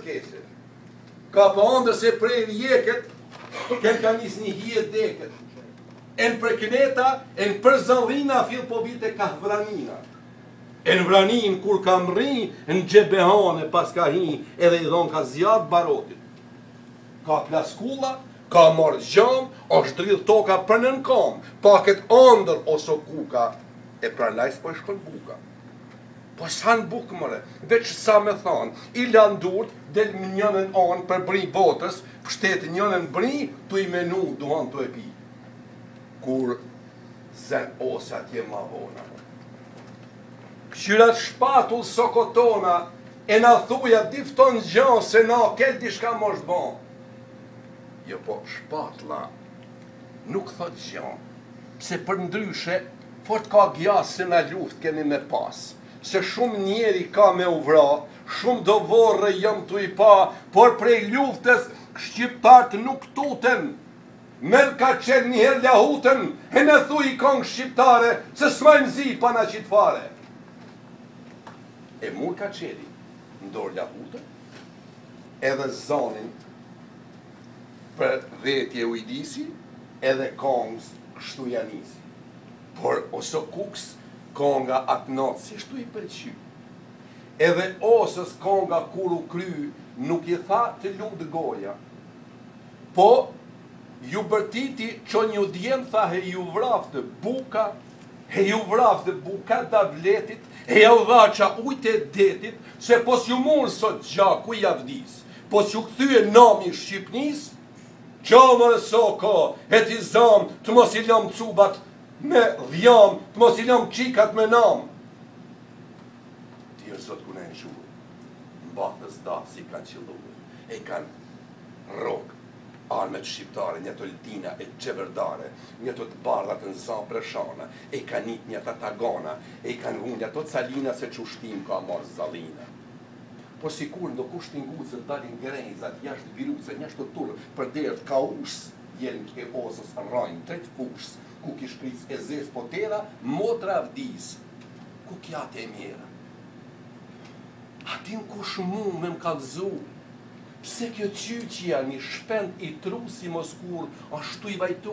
keqe. Ka po ndër se prej rjeket, ken ka njës një hije deket. E në prekneta, e në përzallina, fil po vite ka vranina. E në vranin, kur ka mri, në gjebehane pas ka hi, edhe i dhon ka zjat barotit. Ka plaskulla, ka marrë gjam, është dridh toka për nën kam, paket andër ose kuka, e pra lajs po e shkon buka. Po sa në bukë mëre, veç sa me thanë, i lanë durt, del më njënën anë për bri botës, pështetë njënën bri, tu i menu duhan të e pi. Kur zen ose atje ma vona. Këshyrat shpatull sokotona, e na thuja difton gjanë se na kel dishka mosht ban. Jo po, shpatla nuk thot gjanë, pse për ndryshe, fort ka gjas se na luft keni me pas. Se shumë njeri ka me uvra, shumë do vorre jam të i pa, por prej luftës shqiptartë nuk tuten. Mel ka qenë njëherë lahutën, e në thuj i kongë shqiptare, se s'majmë zi pa na qitë fare. E mur ka qeli, ndor lahutën, edhe zonin për dhetje ujdisi, edhe kongës kështu janisi. Por ose kuks, konga atë natë, si shtu i përqy. Edhe osës konga kur u kry, nuk i tha të lutë goja. Po, ju bërtiti që një djenë tha he ju vraftë buka, he ju vraftë buka da vletit, he ja u dha qa ujtë e detit, se pos ju murë sot gjaku i avdis, pos ju këthyë nami Shqipnis, qa më rëso ka, e ti zamë të mos i lëm cubat me dhjam, të mos i lëm qikat me nam. Tjerë zot ku ne në shuë, mbatës da si kanë qëlluë, e kanë rogë, armet shqiptare, një të ltina e gjeverdare, një të të bardhat në zanë preshana, e ka njët një të tagana, e kanë vunja të calina se që shtim ka marë zalina. Po si kur ndo kushtin guzë dalin grejzat, jashtë viruse, njashtë të turë, për derët ka usë, jelën ke osës rajnë, tret fushës, ku ki shpris e zes potera, motra vdis, ku kjate e mjera. Atin kush mu me m'kallzu, pse kjo qyqia një shpend i tru si moskur, ashtu i vajtu,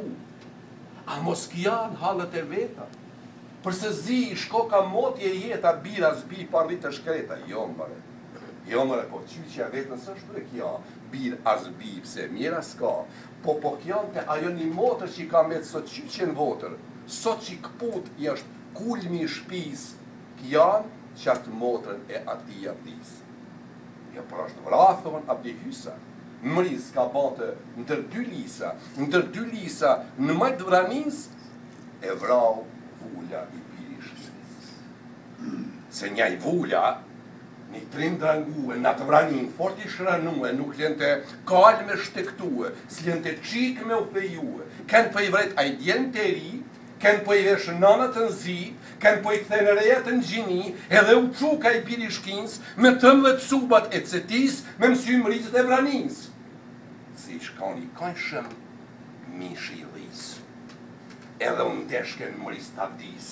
a mos kjan halët e veta, përse zi shko ka motje jeta, bira zbi parlit të shkreta, jo mëre. Jo mëre, po qyqia vetën së shtu e kja, bir as bi, pse mjera s'ka, po kjan të ajo një motër që i ka me të sot qyqen votër, sot që i këput i është kulmi i shpis, kjan që atë motërën e ati abdis. Jo, për është vrathon abdi hysa, mëriz ka bante ndër dy lisa, në majtë vranis, e vrau vulla i pirishës. Se njaj vulla, një trim drangue, në të vranin, fort i shranue, nuk lën të kalë me shtektue, s'lën të qik me u fejue, kënë për i vret a i djenë të ri, kënë për i vesh nanët të nëzi, kënë për i këthejnë rejet të në gjini, edhe u quka i pirishkins, me 13 subat e cetis, me mësy mërizët e vranins. Si shkani kajshëm, mish i dhis, edhe unë deshken mëriz të avdis,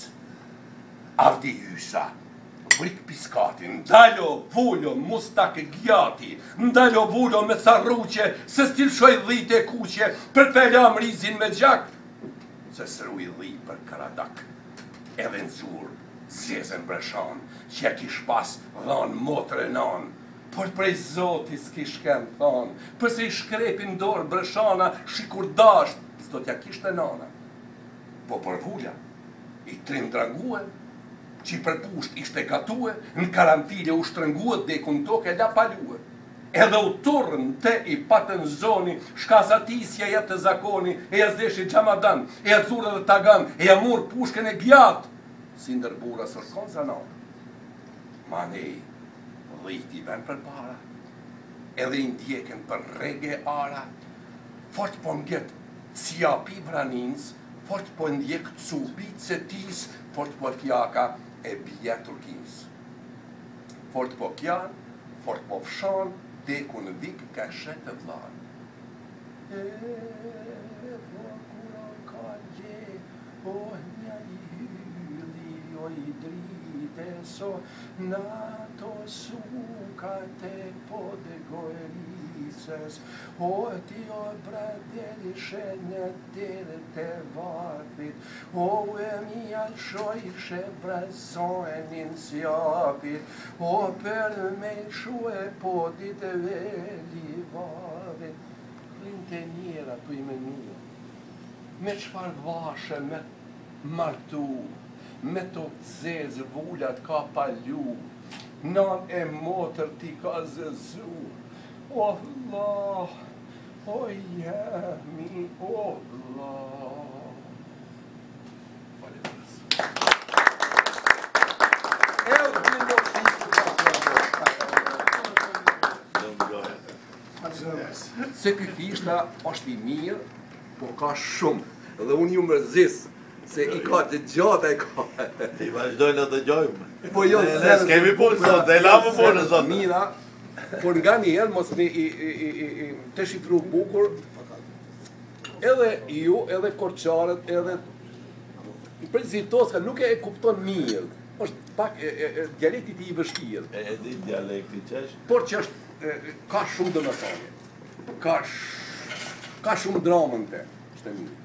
avdi hysa, vrik piskatin, ndalo vullo mustak gjati, ndalo vullo me sarruqe, se stilshoj dhite e kuqe, për pela mrizin me gjak, se sru i dhi për karadak, edhe në zur, zjezen breshan, që ja kish pas dhan motër e nan, por prej zotis kish ken than, përse i shkrepin dorë breshana, shikur dasht, s'do t'ja kishte nana. Po për vulla, i trim dranguen, që i përpusht ishte gatue, në karamfile u shtrënguet dhe i kuntoke la palue. Edhe u turën te i patën zoni, shkazatisja jetë të zakoni, e jazdeshi gjamadan, e jazurë dhe tagan, e jamur pushken e gjatë, si ndërbura sërkon zanat. Ma ne, dhiti ven për para, edhe i ndjeken për rege ara, fort po ngjet ciapi vranins, fort po ndjek cupi cetis, fort po kjaka e bje turkins. Fort po kjan, fort po fshan, deku në vik ka shetë vlan. E po kura ka gje, o nja i hyli, o i drite so, na to suka te po de goe Jesus. O ti o bradeli scenettere te vapit. O e mia scioisce brazoen insiapit. O per me shue podit veli vapit. Rinteniera tu i menia. Me çfarë vashe me martu, me to zezë vullat ka palu, nan e motër ti ka zëzu. O Allah, o jemi, o Allah. Falemderes. Se ky kishta është i mirë, po ka shumë. Dhe unë ju mërzis, se i ka të gjata e ka. Ti vazhdojnë të dëgjojmë. Po jo, ne s'kemi punë sot, dhe lamë punë sot. Mira, por nga njerë mos me të shifru bukur, edhe ju, edhe korçarët, edhe prezitoska nuk e kupton mirë. Është pak dialektit i vështirë. E di dialekti që është? Por që është, ka shumë dëmëtane. Ka shumë dramën te, është e mirë.